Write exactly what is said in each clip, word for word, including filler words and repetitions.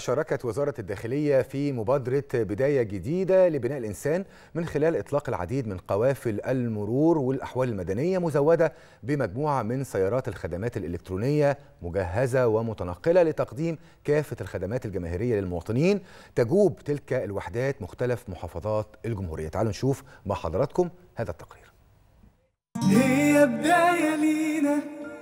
شاركت وزارة الداخلية في مبادرة بداية جديدة لبناء الإنسان من خلال إطلاق العديد من قوافل المرور والأحوال المدنية مزودة بمجموعة من سيارات الخدمات الإلكترونية مجهزة ومتنقلة لتقديم كافة الخدمات الجماهيرية للمواطنين. تجوب تلك الوحدات مختلف محافظات الجمهورية. تعالوا نشوف مع حضراتكم هذا التقرير. هي بداية لينا،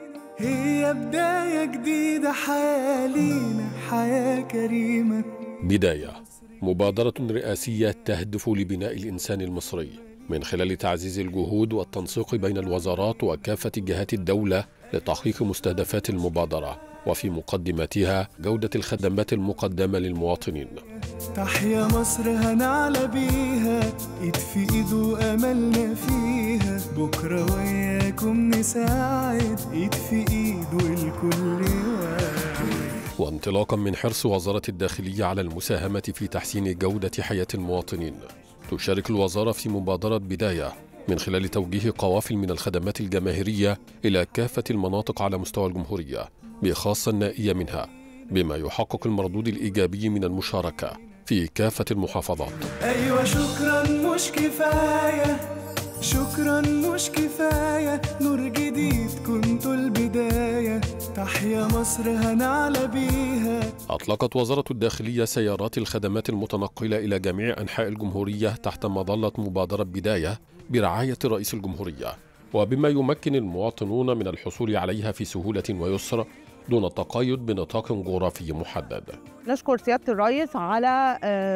هي بداية جديدة، حياة لينا، حياة كريمة. بداية مبادرة رئاسية تهدف لبناء الإنسان المصري من خلال تعزيز الجهود والتنسيق بين الوزارات وكافة جهات الدولة لتحقيق مستهدفات المبادرة، وفي مقدمتها جودة الخدمات المقدمة للمواطنين. تحيا مصر هنعلى بيها، ايد في ايد واملنا فيها، بكرة وياكم نساعد، ايد في ايد والكل واحد. وانطلاقا من حرص وزارة الداخلية على المساهمة في تحسين جودة حياة المواطنين، تشارك الوزارة في مبادرة بداية من خلال توجيه قوافل من الخدمات الجماهيرية إلى كافة المناطق على مستوى الجمهورية بخاصة النائية منها، بما يحقق المردود الإيجابي من المشاركة في كافة المحافظات. أيوة شكرا مش كفاية، شكرا مش كفاية، نور جديد كنتوا البداية، تحيا مصر هنعلى بيها. أطلقت وزارة الداخلية سيارات الخدمات المتنقلة إلى جميع أنحاء الجمهورية تحت مظلة مبادرة بداية برعاية رئيس الجمهورية، وبما يمكن المواطنون من الحصول عليها في سهولة ويسر دون التقيد بنطاق جغرافي محدد. نشكر سيادة الرئيس على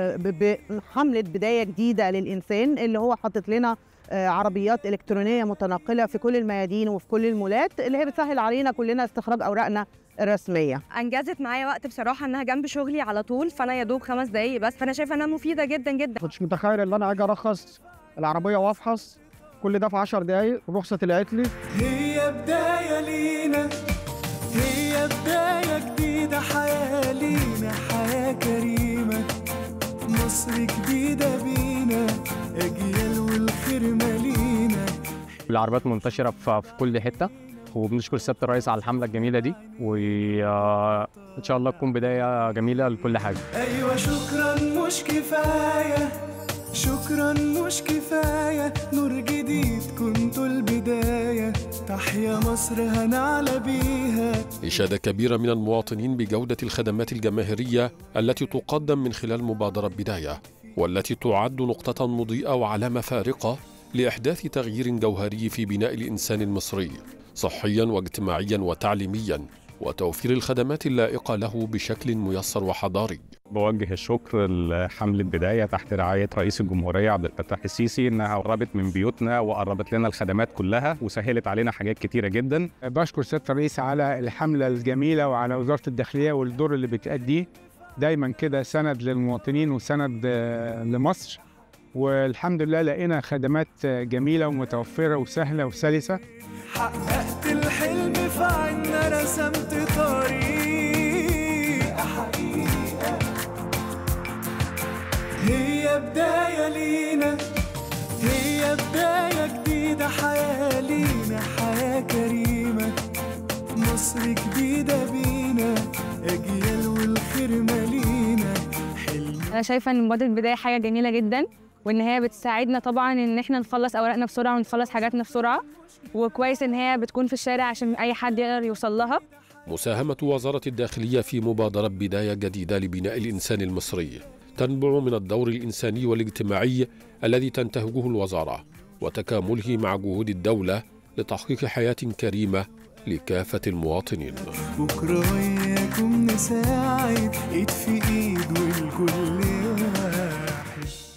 حملة بداية جديدة للإنسان اللي هو حاطط لنا عربيات إلكترونية متنقلة في كل الميادين وفي كل المولات، اللي هي بتسهل علينا كلنا استخراج أوراقنا الرسمية. أنجزت معايا وقت بصراحة، إنها جنب شغلي على طول، فأنا يا دوب خمس دقايق بس، فأنا شايفة إنها مفيدة جدا جدا. كنتش متخيل إن أنا أجي أرخص العربية وأفحص كل ده في عشر دقايق، الرخصة طلعت لي. هي بداية لينا، هي بداية جديدة، حياة لينا، حياة كريمة، مصر جديدة بينا، أجيال والخير مالينا. العربيات منتشرة في كل حتة، وبنشكر سيادة الرئيس على الحملة الجميلة دي، وإن شاء الله تكون بداية جميلة لكل حاجة. أيوة شكرا مش كفاية، شكرا مش كفاية، نور جديد كنتوا البداية، تحيا مصر هنعلى بيها. إشادة كبيرة من المواطنين بجودة الخدمات الجماهيرية التي تقدم من خلال مبادرة بداية، والتي تعد نقطة مضيئة وعلامة فارقة لإحداث تغيير جوهري في بناء الإنسان المصري صحيا واجتماعيا وتعليميا، وتوفير الخدمات اللائقة له بشكل ميسر وحضاري. بوجه الشكر لحملة بداية تحت رعاية رئيس الجمهورية عبد الفتاح السيسي، إنها قربت من بيوتنا وقربت لنا الخدمات كلها وسهلت علينا حاجات كتيرة جدا. بشكر سيادة الرئيس على الحملة الجميلة وعلى وزارة الداخلية والدور اللي بتأديه دايما كده، سند للمواطنين وسند لمصر، والحمد لله لقينا خدمات جميلة ومتوفرة وسهلة وسلسة. حققت الحلم في عنا، رسمت طريق حقيقة، هي بداية لينا، هي بداية جديدة، حياة لينا، حياة كريمة، مصر جديدة بينا، أجيال والخير مالينا. أنا شايفة إن مبادرة بداية حاجة جميلة جدا، وإن هي بتساعدنا طبعاً إن إحنا نخلص أوراقنا بسرعة ونخلص حاجاتنا بسرعة، وكويس إن هي بتكون في الشارع عشان أي حد يقدر يوصل لها. مساهمة وزارة الداخلية في مبادرة بداية جديدة لبناء الإنسان المصري تنبع من الدور الإنساني والاجتماعي الذي تنتهجه الوزارة، وتكامله مع جهود الدولة لتحقيق حياة كريمة لكافة المواطنين. بكرة وياكم نساعد، إيد في إيد والكل واحد.